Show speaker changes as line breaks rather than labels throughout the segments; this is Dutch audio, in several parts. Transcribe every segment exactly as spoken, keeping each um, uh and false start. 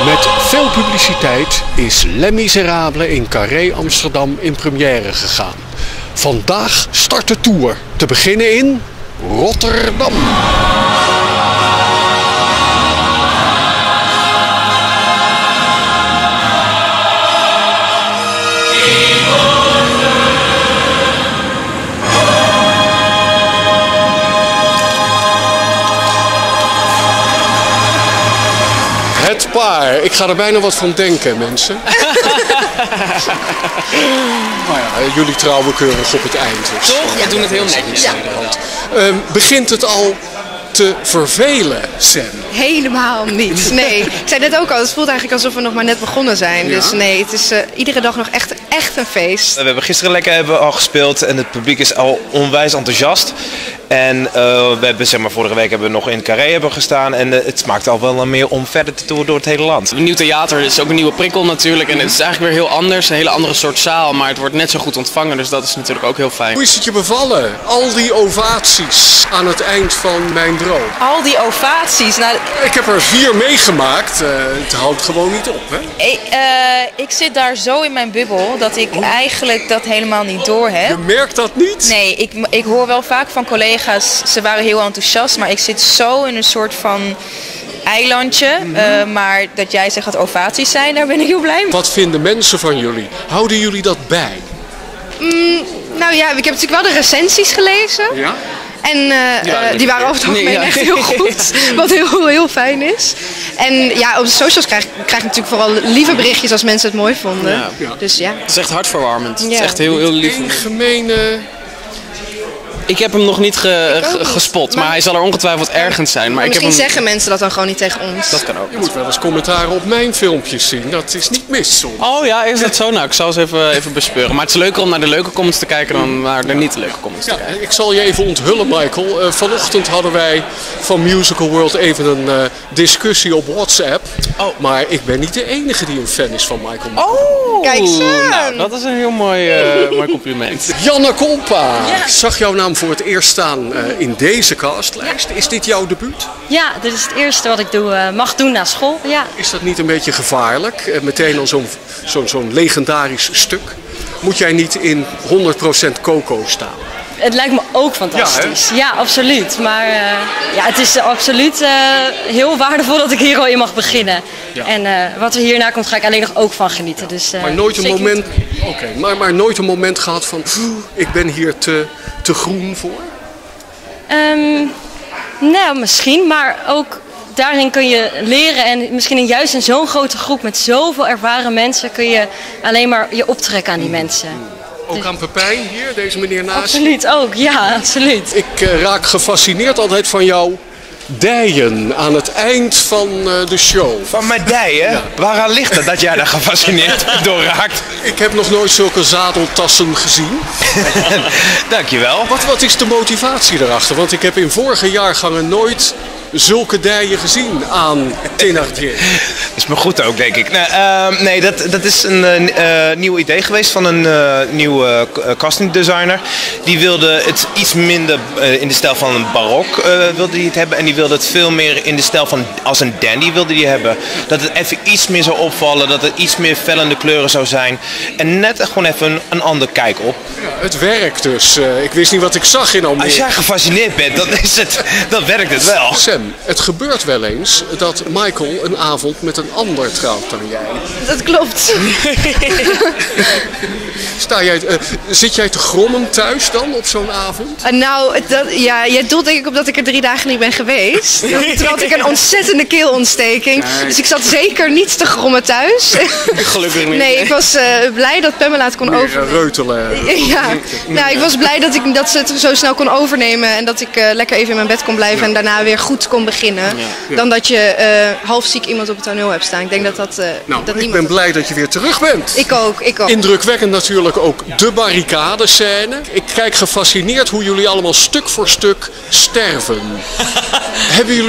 Met veel publiciteit is Les Miserables in Carré Amsterdam in première gegaan. Vandaag start de tour, te beginnen in Rotterdam. Het paar. Ik ga er bijna wat van denken, mensen. Maar ja, jullie trouwen keurig op het eind. Dus,
toch? We doen het heel netjes.
Ja. Uh, begint het al te vervelen, Sam?
Helemaal niet. Nee. Ik zei net ook al, het voelt eigenlijk alsof we nog maar net begonnen zijn. Ja. Dus nee, het is uh, iedere dag nog echt, echt een feest.
We hebben gisteren lekker hebben al gespeeld en het publiek is al onwijs enthousiast. En uh, we hebben, zeg maar, vorige week hebben we nog in Carré hebben gestaan en uh, het smaakt al wel meer om verder te toeren door het hele land.
Een nieuw theater is ook een nieuwe prikkel natuurlijk en het is eigenlijk weer heel anders, een hele andere soort zaal, maar het wordt net zo goed ontvangen, dus dat is natuurlijk ook heel fijn.
Hoe is het je bevallen? Al die ovaties aan het eind van mijn droom.
Al die ovaties? Nou,
ik heb er vier meegemaakt, uh, het houdt gewoon niet op, hè?
Ik, uh, ik zit daar zo in mijn bubbel dat ik oh. eigenlijk dat helemaal niet door heb.
Je merkt dat niet?
Nee, ik, ik hoor wel vaak van collega's. Ze waren heel enthousiast, maar ik zit zo in een soort van eilandje. Mm-hmm. uh, maar dat jij zegt dat ovaties zijn, daar ben ik heel blij mee.
Wat vinden mensen van jullie? Houden jullie dat bij?
Mm, nou ja, ik heb natuurlijk wel de recensies gelezen.
Ja?
En uh, ja, uh, die waren over het algemeen nee, ja. echt heel goed. Wat heel, heel fijn is. En ja, op de socials krijg, krijg ik natuurlijk vooral lieve berichtjes als mensen het mooi vonden. Ja.
Ja.
Dus ja.
Het is echt hartverwarmend. Ja. Het is echt heel, heel lief.
Een gemene...
Ik heb hem nog niet ge, ge, gespot, maar, maar hij zal er ongetwijfeld ergens zijn. Maar, maar
ik
misschien
heb hem... zeggen mensen dat dan gewoon niet tegen ons.
Dat kan ook.
Je moet wel eens commentaren op mijn filmpjes zien. Dat is niet mis soms.
Oh ja, is dat zo? Nou, ik zal eens even, even bespeuren. Maar het is leuker om naar de leuke comments te kijken dan naar de niet leuke comments te
ja,
kijken.
Ik zal je even onthullen, Michael. Uh, vanochtend hadden wij van Musical World even een uh, discussie op WhatsApp. Oh. Maar ik ben niet de enige die een fan is van Michael.
Oh,
kijk eens aan.
Nou, dat is een heel mooi, uh, mooi compliment.
Janne Kompa, ja. Ik zag jouw naam voor het eerst staan uh, in deze castlijst. Ja. Is dit jouw debuut?
Ja, dit is het eerste wat ik doe, uh, mag doen na school. Ja.
Is dat niet een beetje gevaarlijk? Uh, meteen al zo'n zo'n zo'n legendarisch stuk. Moet jij niet in honderd procent Coco staan?
Het lijkt me ook fantastisch. Ja, ja absoluut. Maar uh, ja, het is absoluut uh, heel waardevol dat ik hier al in mag beginnen. Ja. En uh, wat er hierna komt, ga ik alleen nog ook van genieten. Ja. Dus, uh,
maar, nooit een moment, okay, maar, maar nooit een moment gehad van, ik ben hier te, te groen voor?
Um, nou, misschien. Maar ook daarin kun je leren. En misschien in juist in zo'n grote groep met zoveel ervaren mensen kun je alleen maar je optrekken aan die mensen.
Ook aan Pepijn hier, deze meneer naast?
Absoluut ook, ja, absoluut.
Ik uh, raak gefascineerd altijd van jouw dijen aan het eind van uh, de show.
Van mijn dijen? Ja. Waaraan ligt het dat jij daar gefascineerd door raakt?
Ik heb nog nooit zulke zadeltassen gezien.
Dankjewel.
Wat, wat is de motivatie erachter? Want ik heb in vorige jaargangen nooit zulke dijen gezien aan Thénardier.
Dat is me goed ook, denk ik. Nou, uh, nee, dat, dat is een uh, nieuw idee geweest van een uh, nieuwe uh, casting designer. Die wilde het iets minder uh, in de stijl van een barok uh, wilde die het hebben. En die wilde het veel meer in de stijl van als een dandy wilde die hebben. Dat het even iets meer zou opvallen. Dat het iets meer fellende kleuren zou zijn. En net gewoon even een, een ander kijk op.
Ja, het werkt dus. Uh, ik wist niet wat ik zag in Almere.
Als jij gefascineerd bent, dan, is het, dan werkt het wel.
Sam, het gebeurt wel eens dat Michael een avond met een ander trouwt dan jij.
Dat klopt.
Sta jij, uh, zit jij te grommen thuis dan op zo'n avond?
Uh, nou, dat, ja, jij doelt denk ik op dat ik er drie dagen niet ben geweest. Toen had ik een ontzettende keelontsteking. Nee. Dus ik zat zeker niet te grommen thuis.
Gelukkig niet.
Nee, ik was uh, blij dat Pamela het kon overnemen.
Reutelen.
Ja, nou, ik was blij dat, ik, dat ze het zo snel kon overnemen. En dat ik uh, lekker even in mijn bed kon blijven ja. en daarna weer goed kon beginnen. Ja. Ja. Dan dat je uh, halfziek iemand op het toneel hebt staan. Ik denk dat dat... Uh,
nou,
dat
ik ben blij dat je weer terug bent.
Ik ook, ik ook.
Indrukwekkend natuurlijk ook de barricadescène. Ik kijk gefascineerd hoe jullie allemaal stuk voor stuk sterven. Hebben jullie... Ja.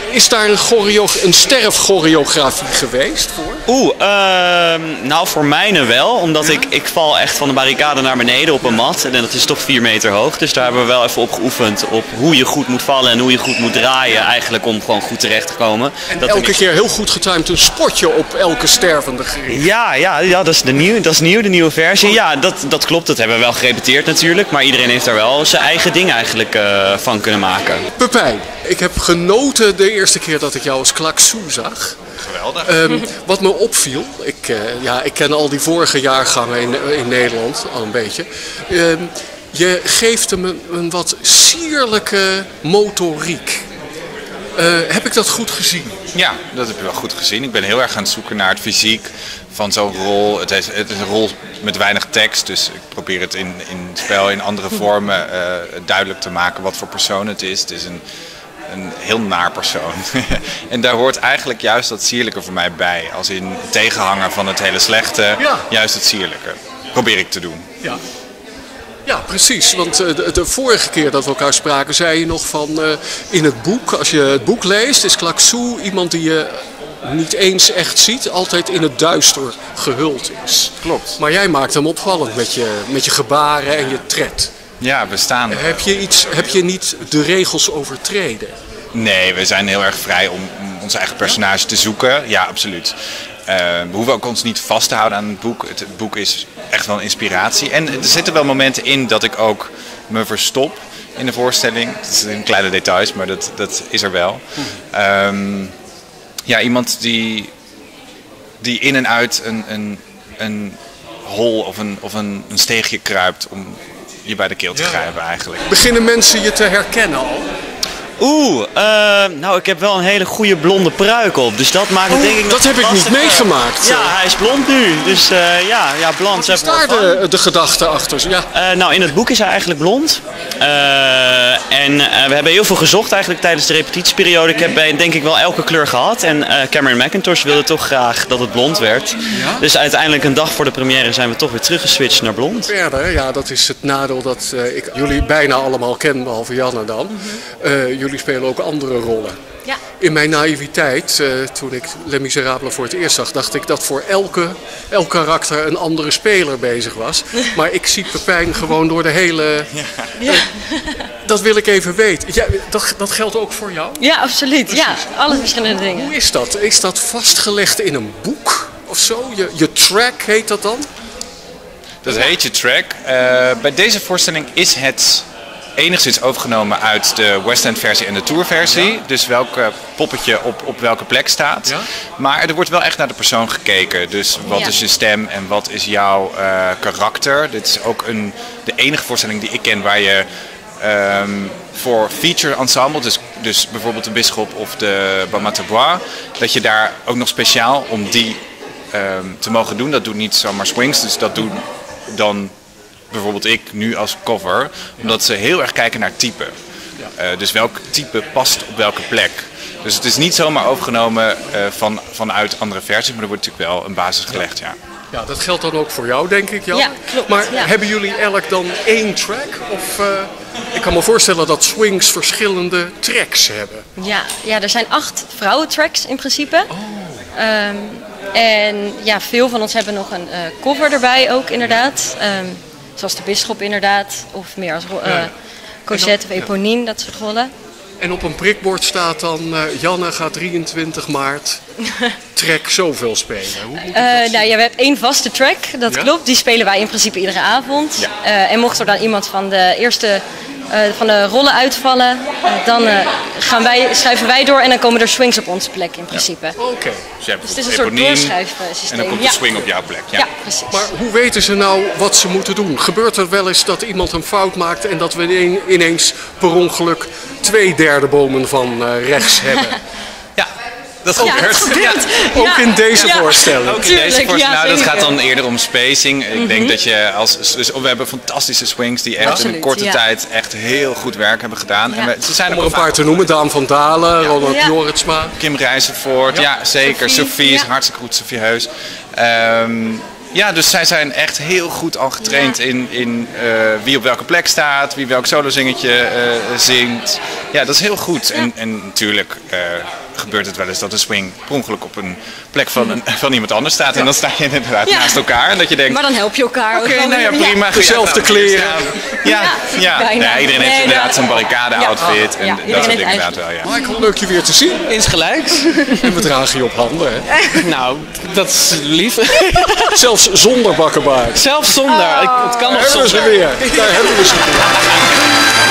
is daar een, choreo een sterfchoreografie geweest voor?
Oeh, uh, nou voor mijne wel. Omdat ja? ik, ik val echt van de barricade naar beneden op een mat. En dat is toch vier meter hoog. Dus daar hebben we wel even op geoefend. Op hoe je goed moet vallen en hoe je goed moet draaien. Eigenlijk om gewoon goed terecht te komen.
En
dat
elke keer heel goed getimed een spotje op elke stervende gericht.
Ja, ja, ja dat, is de nieuw, dat is nieuw, de nieuwe versie. Ja, dat, dat klopt. Dat hebben we wel gerepeteerd natuurlijk. Maar iedereen heeft daar wel zijn eigen ding eigenlijk uh, van kunnen maken.
Pepijn, ik heb genoten de eerste keer dat ik jou als Klaksou zag.
Geweldig.
Um, wat me opviel, ik, uh, ja, ik ken al die vorige jaargangen in, in Nederland al een beetje. Um, je geeft hem een, een wat sierlijke motoriek. Uh, heb ik dat goed gezien?
Ja, dat heb je wel goed gezien. Ik ben heel erg aan het zoeken naar het fysiek van zo'n rol. Het is, het is een rol met weinig tekst, dus ik probeer het in, in het spel in andere vormen uh, duidelijk te maken wat voor persoon het is. Het is een, een heel naar persoon. En daar hoort eigenlijk juist dat sierlijke voor mij bij. Als in tegenhanger van het hele slechte, ja. Juist het sierlijke. Probeer ik te doen.
Ja. Ja, precies. Want de, de vorige keer dat we elkaar spraken, zei je nog van uh, in het boek, als je het boek leest, is Klaksou iemand die je niet eens echt ziet, altijd in het duister gehuld is.
Klopt.
Maar jij maakt hem opvallend met je, met je gebaren en je tred.
Ja, we staan...
Heb je, iets, heb je niet de regels overtreden?
Nee, we zijn heel erg vrij om ons eigen personage te zoeken. Ja, absoluut. Uh, we hoeven ook ons niet vast te houden aan het boek. Het, het boek is echt wel een inspiratie. En er zitten wel momenten in dat ik ook me verstop in de voorstelling. Het zijn kleine details, maar dat, dat is er wel. Um, ja, iemand die, die in en uit een, een, een hol of, een, of een, een steegje kruipt om je bij de keel te grijpen eigenlijk.
Beginnen mensen je te herkennen al?
Oeh, uh, nou ik heb wel een hele goede blonde pruik op, dus dat maakt het
oh,
denk ik
dat heb ik niet meegemaakt.
Ja, hij is blond nu, dus uh, ja, ja, blond.
Wat is daar de, de gedachte achter? Ja.
Uh, nou, in het boek is hij eigenlijk blond. Uh, en uh, we hebben heel veel gezocht eigenlijk tijdens de repetitieperiode. Ik heb bij, denk ik wel elke kleur gehad en uh, Cameron Mackintosh wilde toch graag dat het blond werd. Ja? Dus uiteindelijk een dag voor de première zijn we toch weer teruggeswitcht naar blond.
Verder, ja, dat is het nadeel dat uh, ik jullie bijna allemaal ken, behalve Janne dan. Mm-hmm. uh, Jullie spelen ook andere rollen.
Ja.
In mijn naïviteit, uh, toen ik Les Miserables voor het eerst zag, dacht ik dat voor elke, elk karakter een andere speler bezig was. Maar ik zie Pepijn gewoon door de hele... Ja. Uh, dat wil ik even weten. Ja, dat, dat geldt ook voor jou?
Ja, absoluut. Precies. Ja, alle verschillende dingen.
Hoe is dat? Is dat vastgelegd in een boek of zo? Je, je track heet dat dan?
Dat heet je track. Uh, bij deze voorstelling is het enigszins overgenomen uit de West End versie en de Tour versie. Ja. Dus welke poppetje op, op welke plek staat. Ja. Maar er wordt wel echt naar de persoon gekeken. Dus wat ja. is je stem en wat is jouw uh, karakter. Dit is ook een, de enige voorstelling die ik ken waar je um, voor feature ensemble, dus, dus bijvoorbeeld de Bisschop of de Bamatabois, dat je daar ook nog speciaal om die um, te mogen doen. Dat doet niet zomaar Swings, dus dat doen dan bijvoorbeeld ik nu als cover, omdat ze heel erg kijken naar type. Uh, dus welk type past op welke plek. Dus het is niet zomaar overgenomen uh, van, vanuit andere versies, maar er wordt natuurlijk wel een basis gelegd. Ja.
Ja, dat geldt dan ook voor jou, denk ik, Jan.
Ja, klopt.
Maar
ja.
hebben jullie elk dan één track? Of uh, ik kan me voorstellen dat Swings verschillende tracks hebben.
Ja, ja, er zijn acht vrouwentracks in principe.
Oh.
Um, en ja, veel van ons hebben nog een uh, cover erbij ook inderdaad. Um, zoals de Bisschop inderdaad, of meer als uh, ja. Cosette of Eponine, ja. dat soort rollen.
En op een prikbord staat dan, uh, Janne gaat drieëntwintig maart track zoveel spelen. Hoe moet uh,
nou ja, we hebben één vaste track, dat ja? klopt. Die spelen wij in principe iedere avond. Ja. Uh, en mocht er dan iemand van de eerste uh, van de rollen uitvallen, uh, dan uh, gaan wij, schuiven wij door en dan komen er swings op onze plek in principe.
Ja. Oké. Okay.
Dus je hebt
dus het is een soort doorschuifsysteem.
En dan komt de ja. swing op jouw plek. Ja.
ja, precies.
Maar hoe weten ze nou wat ze moeten doen? Gebeurt er wel eens dat iemand een fout maakt en dat we ineens per ongeluk twee derde bomen van uh, rechts hebben?
Ja. Dat gebeurt.
Ja,
ja.
Ook
ja.
in deze
ja.
voorstelling.
Ook in deze voorstelling.
Ja,
nou, dat gaat dan eerder om spacing. Ik
mm-hmm.
denk dat je als... Dus we hebben fantastische swings die echt
Absoluut,
in een korte
ja.
tijd echt heel goed werk hebben gedaan.
Ja.
En we, ze zijn
om er een paar te noemen. Daan van Dalen, ja. Ronald ja. Jorritsma.
Kim Rijzenvoort. Ja, ja zeker. Sophie, Sophie is ja. hartstikke goed. Sophie Heus. Um, Ja, dus zij zijn echt heel goed al getraind ja. in, in uh, wie op welke plek staat, wie welk solozingetje uh, zingt. Ja, dat is heel goed. Ja. En, en natuurlijk uh, gebeurt het wel eens dat een swing per ongeluk op een plek van, een, van iemand anders staat. En dan sta je inderdaad
Ja.
naast elkaar. En dat je denkt,
Maar dan help je elkaar.
oké, nou ja, prima.
Dezelfde kleren.
Ja, ja.
bijna.
ja, iedereen heeft
Nee,
inderdaad
dat-
zijn barricade-outfit.
Ja,
En
ja,
dat
iedereen
soort
heeft
dingen inderdaad wel, ja.
Michael, leuk je weer te zien.
Insgelijks.
En we dragen je op handen, hè?
Nou, dat is lief.
Zelfs zonder bakkenbaard.
Zelfs zonder. Ik- Het kan nog
Daar hebben we
zonder.
ze weer. Daar hebben we ze weer.